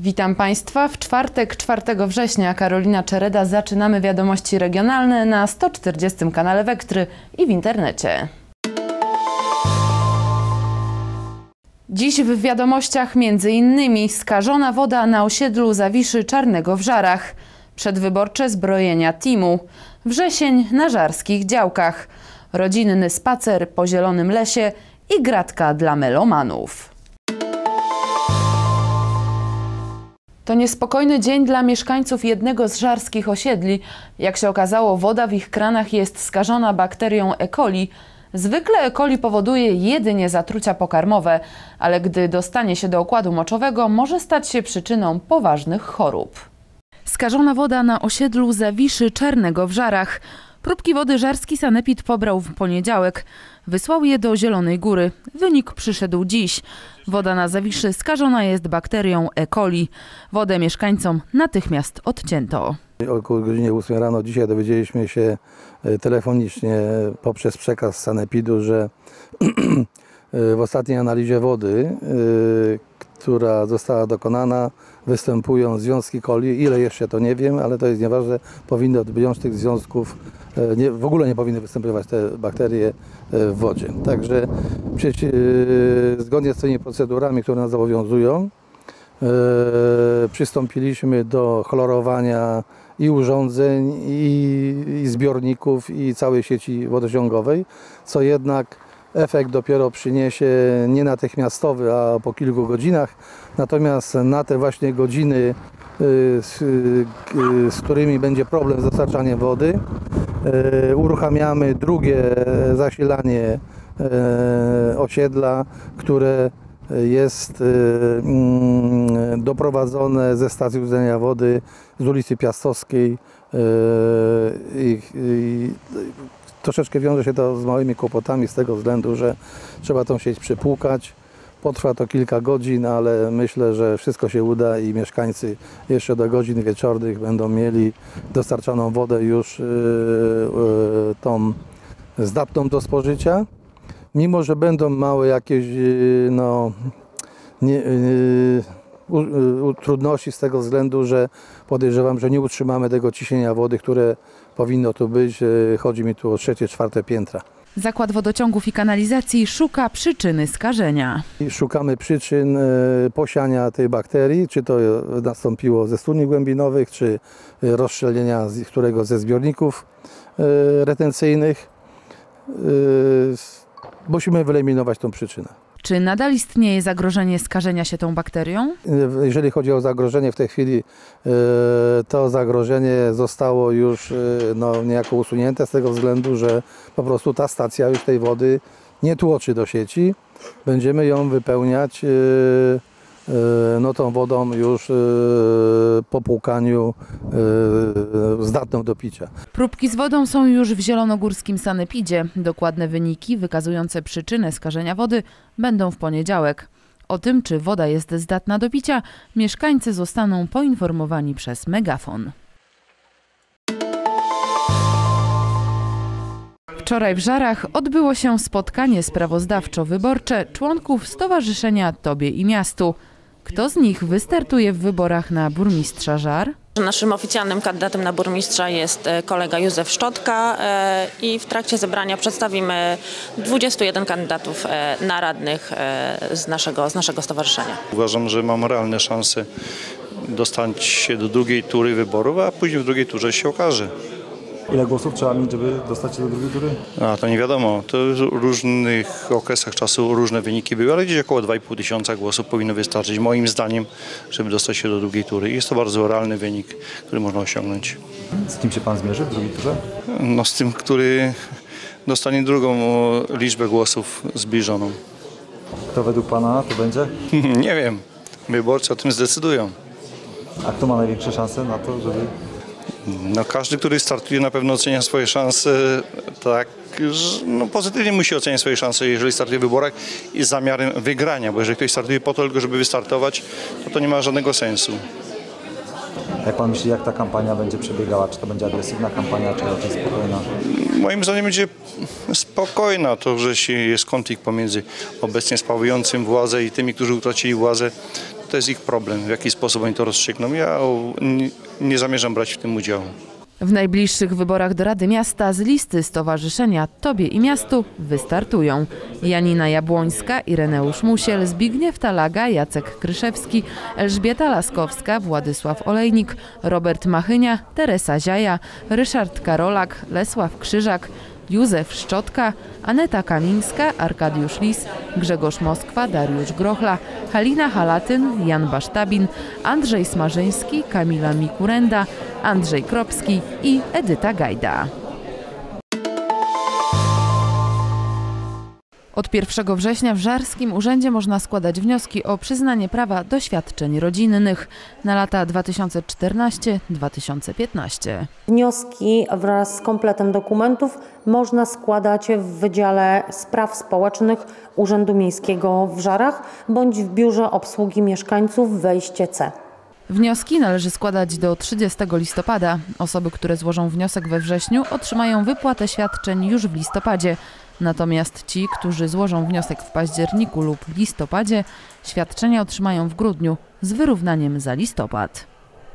Witam Państwa. W czwartek, 4 września, Karolina Czereda. Zaczynamy wiadomości regionalne na 140 kanale Wektry i w internecie. Dziś w wiadomościach m.in. skażona woda na osiedlu Zawiszy Czarnego w Żarach, przedwyborcze zbrojenia teamu, wrzesień na żarskich działkach, rodzinny spacer po zielonym lesie i gratka dla melomanów. To niespokojny dzień dla mieszkańców jednego z żarskich osiedli. Jak się okazało, woda w ich kranach jest skażona bakterią E. coli. Zwykle E. coli powoduje jedynie zatrucia pokarmowe, ale gdy dostanie się do układu moczowego, może stać się przyczyną poważnych chorób. Skażona woda na osiedlu Zawiszy Czarnego w Żarach. Próbki wody żarski sanepid pobrał w poniedziałek. Wysłał je do Zielonej Góry. Wynik przyszedł dziś. Woda na Zawiszy skażona jest bakterią E. coli. Wodę mieszkańcom natychmiast odcięto. Około godzinie 8 rano dzisiaj dowiedzieliśmy się telefonicznie poprzez przekaz sanepidu, że w ostatniej analizie wody, która została dokonana, występują związki coli. Ile jeszcze to nie wiem, ale to jest nieważne. Powinny odjąć tych związków. W ogóle nie powinny występować te bakterie w wodzie. Także zgodnie z tymi procedurami, które nas zobowiązują, przystąpiliśmy do chlorowania i urządzeń, i zbiorników, i całej sieci wodociągowej, co jednak efekt dopiero przyniesie nie natychmiastowy, a po kilku godzinach. Natomiast na te właśnie godziny, z którymi będzie problem z dostarczaniem wody, uruchamiamy drugie zasilanie osiedla, które jest doprowadzone ze stacji uzyskania wody z ulicy Piastowskiej. Troszeczkę wiąże się to z małymi kłopotami z tego względu, że trzeba tą sieć przypłukać. Potrwa to kilka godzin, ale myślę, że wszystko się uda i mieszkańcy jeszcze do godzin wieczornych będą mieli dostarczaną wodę już tą zdatną do spożycia. Mimo że będą małe jakieś trudności z tego względu, że podejrzewam, że nie utrzymamy tego ciśnienia wody, które powinno tu być. Chodzi mi tu o 3., 4. piętra. Zakład Wodociągów i Kanalizacji szuka przyczyny skażenia. Szukamy przyczyn posiania tej bakterii, czy to nastąpiło ze studni głębinowych, czy rozszczelnienia którego ze zbiorników retencyjnych. Musimy wyeliminować tą przyczynę. Czy nadal istnieje zagrożenie skażenia się tą bakterią? Jeżeli chodzi o zagrożenie w tej chwili, to zagrożenie zostało już niejako usunięte z tego względu, że po prostu ta stacja już tej wody nie tłoczy do sieci. Będziemy ją wypełniać tą wodą już po płukaniu zdatną do picia. Próbki z wodą są już w zielonogórskim sanepidzie. Dokładne wyniki wykazujące przyczynę skażenia wody będą w poniedziałek. O tym, czy woda jest zdatna do picia, mieszkańcy zostaną poinformowani przez megafon. Wczoraj w Żarach odbyło się spotkanie sprawozdawczo-wyborcze członków Stowarzyszenia Tobie i Miastu. Kto z nich wystartuje w wyborach na burmistrza Żar? Naszym oficjalnym kandydatem na burmistrza jest kolega Józef Szczotka i w trakcie zebrania przedstawimy 21 kandydatów na radnych z naszego stowarzyszenia. Uważam, że mam realne szanse dostać się do drugiej tury wyborów, a później w drugiej turze się okaże. Ile głosów trzeba mieć, żeby dostać się do drugiej tury? To nie wiadomo. To w różnych okresach czasu różne wyniki były, ale gdzieś około 2,5 tysiąca głosów powinno wystarczyć, moim zdaniem, żeby dostać się do drugiej tury. Jest to bardzo realny wynik, który można osiągnąć. Z kim się pan zmierzy w drugiej turze? Z tym, który dostanie drugą liczbę głosów zbliżoną. Kto według pana to będzie? Nie wiem. Wyborcy o tym zdecydują. A kto ma największe szanse na to, żeby... Każdy, który startuje, na pewno ocenia swoje szanse tak, pozytywnie musi oceniać swoje szanse, jeżeli startuje w wyborach i z zamiarem wygrania, bo jeżeli ktoś startuje po to tylko, żeby wystartować, to nie ma żadnego sensu. Jak pan myśli, jak ta kampania będzie przebiegała? Czy to będzie agresywna kampania, czy raczej spokojna? Moim zdaniem będzie spokojna. To, że jest konflikt pomiędzy obecnie sprawującym władzę i tymi, którzy utracili władzę, to jest ich problem, w jaki sposób oni to rozstrzygną. Ja nie zamierzam brać w tym udziału. W najbliższych wyborach do Rady Miasta z listy Stowarzyszenia Tobie i Miastu wystartują Janina Jabłońska, Ireneusz Musiel, Zbigniew Talaga, Jacek Kryszewski, Elżbieta Laskowska, Władysław Olejnik, Robert Machynia, Teresa Ziaja, Ryszard Karolak, Lesław Krzyżak, Józef Szczotka, Aneta Kamińska, Arkadiusz Lis, Grzegorz Moskwa, Dariusz Grochla, Halina Halatyn, Jan Basztabin, Andrzej Smarzyński, Kamila Mikurenda, Andrzej Kropski i Edyta Gajda. Od 1 września w Żarskim Urzędzie można składać wnioski o przyznanie prawa do świadczeń rodzinnych na lata 2014-2015. Wnioski wraz z kompletem dokumentów można składać w Wydziale Spraw Społecznych Urzędu Miejskiego w Żarach bądź w Biurze Obsługi Mieszkańców wejście C. Wnioski należy składać do 30 listopada. Osoby, które złożą wniosek we wrześniu, otrzymają wypłatę świadczeń już w listopadzie. Natomiast ci, którzy złożą wniosek w październiku lub listopadzie, świadczenia otrzymają w grudniu z wyrównaniem za listopad.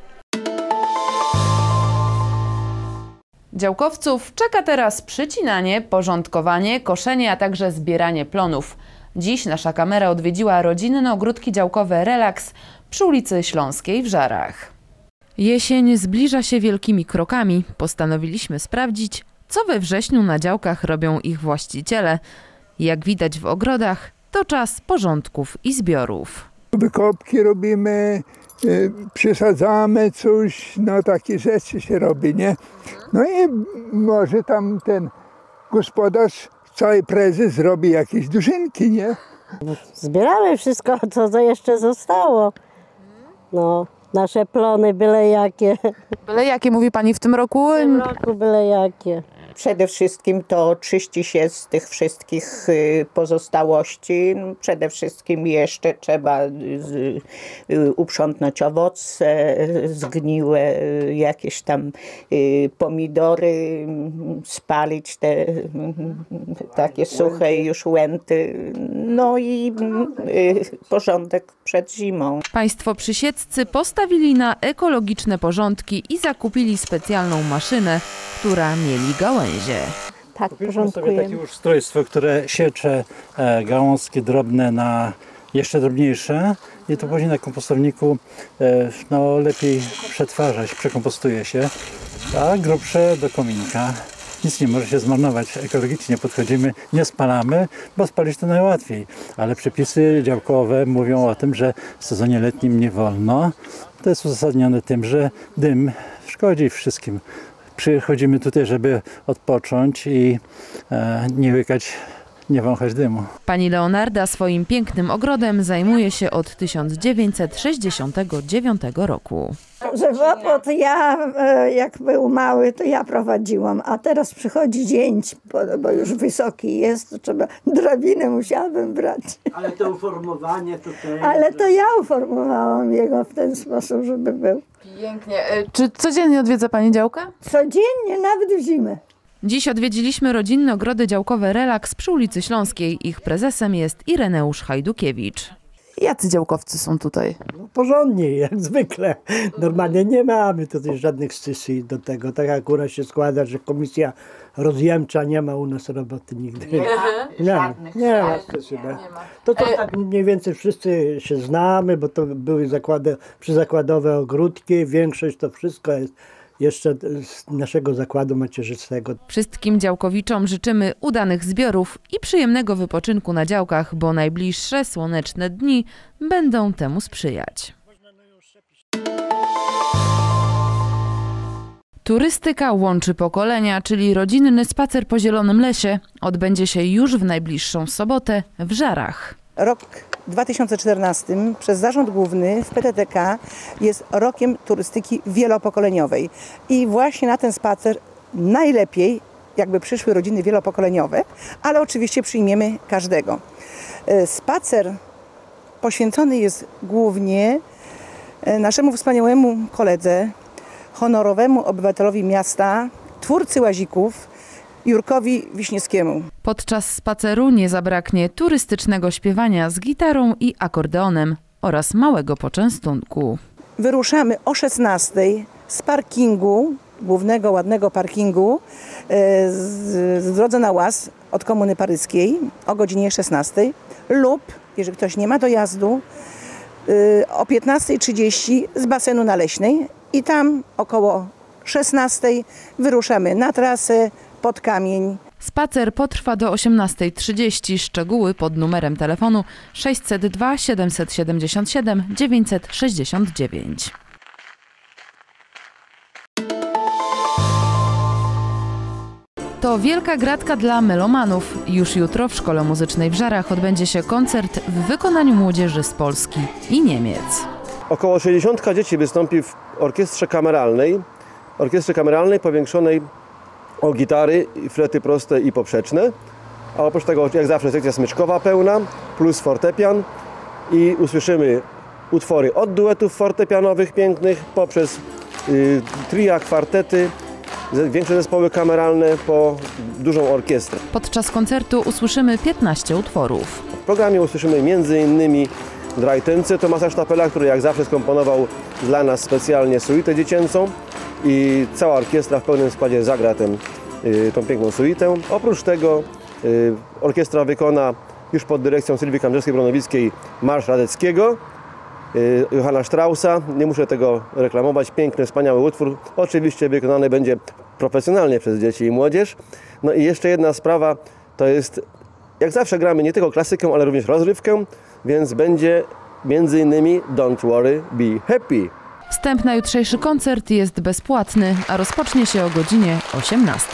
Działkowców czeka teraz przycinanie, porządkowanie, koszenie, a także zbieranie plonów. Dziś nasza kamera odwiedziła rodzinne ogródki działkowe Relax przy ulicy Śląskiej w Żarach. Jesień zbliża się wielkimi krokami. Postanowiliśmy sprawdzić, co we wrześniu na działkach robią ich właściciele. Jak widać w ogrodach, to czas porządków i zbiorów. Wykopki robimy, przesadzamy coś, no takie rzeczy się robi, nie? No i może tam ten gospodarz, cały prezes robi jakieś duszynki, nie? Zbieramy wszystko, co jeszcze zostało. No, nasze plony byle jakie. Byle jakie mówi pani w tym roku? W tym roku byle jakie. Przede wszystkim to czyści się z tych wszystkich pozostałości. Przede wszystkim jeszcze trzeba uprzątnąć owoce, zgniłe jakieś tam pomidory, spalić te takie suche już łęty. No i porządek przed zimą. Państwo przysieccy postawili na ekologiczne porządki i zakupili specjalną maszynę, która mieli gałęzie. Tak, Kupiliśmy sobie takie ustrojstwo, które siecze gałązki drobne na jeszcze drobniejsze i to później na kompostowniku no, lepiej przetwarzać, przekompostuje się, a grubsze do kominka. Nic nie może się zmarnować, ekologicznie podchodzimy, nie spalamy, bo spalić to najłatwiej, ale przepisy działkowe mówią o tym, że w sezonie letnim nie wolno. To jest uzasadnione tym, że dym szkodzi wszystkim. Przychodzimy tutaj, żeby odpocząć i nie łykać, nie wąchać dymu. Pani Leonarda swoim pięknym ogrodem zajmuje się od 1969 roku. Żywopłot ja, jak był mały, to ja prowadziłam, a teraz przychodzi zięć, bo już wysoki jest, to trzeba, drabinę musiałabym brać. Ale to uformowanie to też... Ale to ja uformowałam jego w ten sposób, żeby był. Pięknie. Czy codziennie odwiedza pani działkę? Codziennie, nawet w zimę. Dziś odwiedziliśmy rodzinne ogrody działkowe Relax przy ulicy Śląskiej. Ich prezesem jest Ireneusz Hajdukiewicz. Jacy działkowcy są tutaj? No, porządnie, jak zwykle. Normalnie nie mamy tutaj żadnych scysji do tego. Tak akurat się składa, że komisja rozjemcza nie ma u nas roboty nigdy. Nie ma scysji. To tak mniej więcej wszyscy się znamy, bo to były przyzakładowe ogródki. Większość to wszystko jest jeszcze z naszego zakładu macierzystego. Wszystkim działkowiczom życzymy udanych zbiorów i przyjemnego wypoczynku na działkach, bo najbliższe słoneczne dni będą temu sprzyjać. Turystyka łączy pokolenia, czyli rodzinny spacer po Zielonym Lesie odbędzie się już w najbliższą sobotę w Żarach. Rok 2014 przez Zarząd Główny w PTTK jest rokiem turystyki wielopokoleniowej i właśnie na ten spacer najlepiej jakby przyszły rodziny wielopokoleniowe, ale oczywiście przyjmiemy każdego. Spacer poświęcony jest głównie naszemu wspaniałemu koledze, honorowemu obywatelowi miasta, twórcy łazików, Jurkowi Wiśniewskiemu. Podczas spaceru nie zabraknie turystycznego śpiewania z gitarą i akordeonem. oraz małego poczęstunku. Wyruszamy o 16:00 z parkingu, głównego ładnego parkingu z drodze na Łaz od Komuny Paryskiej o godzinie 16:00 lub, jeżeli ktoś nie ma dojazdu, o 15:30 z basenu na Leśnej i tam około 16:00 wyruszamy na trasę pod Kamień. Spacer potrwa do 18:30. Szczegóły pod numerem telefonu 602 777 969. To wielka gratka dla melomanów. Już jutro w Szkole Muzycznej w Żarach odbędzie się koncert w wykonaniu młodzieży z Polski i Niemiec. Około 60 dzieci wystąpi w orkiestrze kameralnej powiększonej o gitary, flety proste i poprzeczne, a oprócz tego jak zawsze sekcja smyczkowa pełna plus fortepian i usłyszymy utwory od duetów fortepianowych pięknych poprzez tria, kwartety, większe zespoły kameralne po dużą orkiestrę. Podczas koncertu usłyszymy 15 utworów. W programie usłyszymy m.in. Drajtęce Tomasa Sztapela, który jak zawsze skomponował dla nas specjalnie suitę dziecięcą i cała orkiestra w pełnym składzie zagra tą piękną suitę. Oprócz tego orkiestra wykona już pod dyrekcją Sylwii Kamrzewskiej-Bronowickiej marsz Radeckiego, Johanna Straussa. Nie muszę tego reklamować. Piękny, wspaniały utwór. Oczywiście wykonany będzie profesjonalnie przez dzieci i młodzież. No i jeszcze jedna sprawa, to jest, jak zawsze gramy nie tylko klasykę, ale również rozrywkę, więc będzie m.in. Don't Worry, Be Happy. Wstęp na jutrzejszy koncert jest bezpłatny, a rozpocznie się o godzinie 18:00.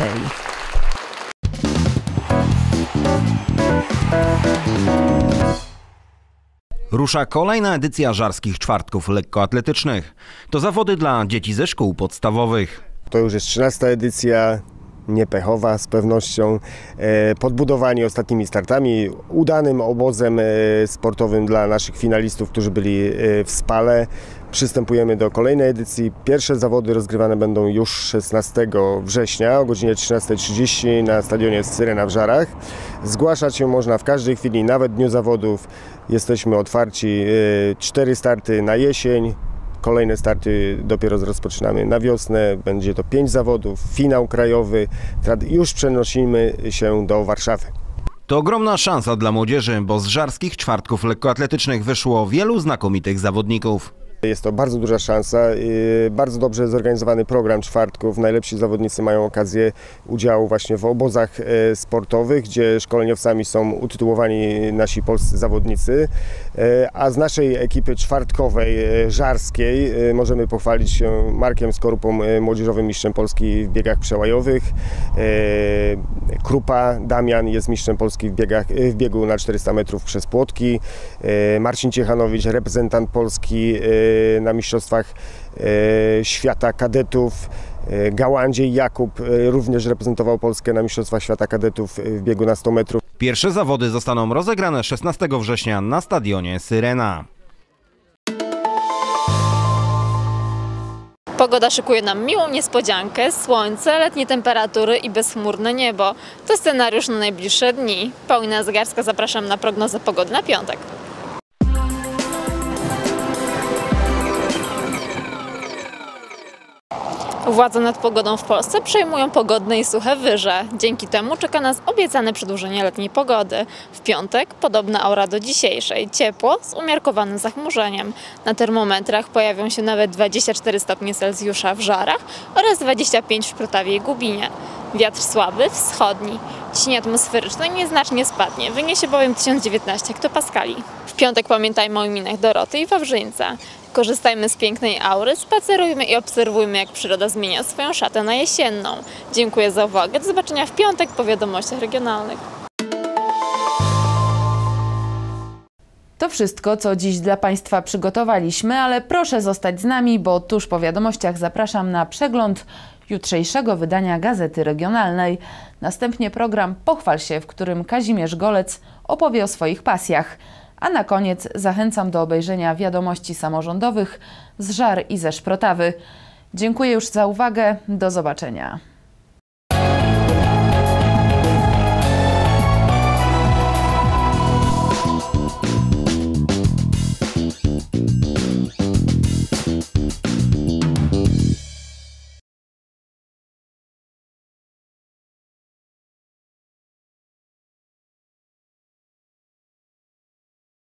Rusza kolejna edycja Żarskich Czwartków Lekkoatletycznych. To zawody dla dzieci ze szkół podstawowych. To już jest 13. edycja, niepechowa z pewnością, podbudowani ostatnimi startami, udanym obozem sportowym dla naszych finalistów, którzy byli w Spale. Przystępujemy do kolejnej edycji. Pierwsze zawody rozgrywane będą już 16 września o godzinie 13:30 na stadionie Syrena w Żarach. Zgłaszać się można w każdej chwili, nawet dniu zawodów. Jesteśmy otwarci. 4 starty na jesień. Kolejne starty dopiero rozpoczynamy na wiosnę. Będzie to 5 zawodów, finał krajowy. Już przenosimy się do Warszawy. To ogromna szansa dla młodzieży, bo z Żarskich Czwartków Lekkoatletycznych wyszło wielu znakomitych zawodników. Jest to bardzo duża szansa, bardzo dobrze zorganizowany program czwartków. Najlepsi zawodnicy mają okazję udziału właśnie w obozach sportowych, gdzie szkoleniowcami są utytułowani nasi polscy zawodnicy. A z naszej ekipy czwartkowej, żarskiej, możemy pochwalić się Markiem Skorupą, młodzieżowym mistrzem Polski w biegach przełajowych. Krupa Damian jest mistrzem Polski w biegu na 400 metrów przez płotki. Marcin Ciechanowicz, reprezentant Polski na mistrzostwach świata kadetów. Gałędziej Jakub również reprezentował Polskę na mistrzostwach świata kadetów w biegu na 100 metrów. Pierwsze zawody zostaną rozegrane 16 września na stadionie Syrena. Pogoda szykuje nam miłą niespodziankę, słońce, letnie temperatury i bezchmurne niebo. To scenariusz na najbliższe dni. Paulina Zegarska, zapraszam na prognozę pogody na piątek. Władze nad pogodą w Polsce przejmują pogodne i suche wyże. Dzięki temu czeka nas obiecane przedłużenie letniej pogody. W piątek podobna aura do dzisiejszej. Ciepło z umiarkowanym zachmurzeniem. Na termometrach pojawią się nawet 24 stopnie Celsjusza w Żarach oraz 25 w Szprotawie i Gubinie. Wiatr słaby, wschodni. Ciśnienie atmosferyczne nieznacznie spadnie, wyniesie bowiem 1019 hektopaskali. W piątek pamiętajmy o imieninach Doroty i Wawrzyńca. Korzystajmy z pięknej aury, spacerujmy i obserwujmy, jak przyroda zmienia swoją szatę na jesienną. Dziękuję za uwagę, do zobaczenia w piątek po wiadomościach regionalnych. To wszystko, co dziś dla Państwa przygotowaliśmy, ale proszę zostać z nami, bo tuż po wiadomościach zapraszam na przegląd jutrzejszego wydania Gazety Regionalnej. Następnie program Pochwal się, w którym Kazimierz Golec opowie o swoich pasjach. A na koniec zachęcam do obejrzenia wiadomości samorządowych z Żar i ze Szprotawy. Dziękuję już za uwagę. Do zobaczenia.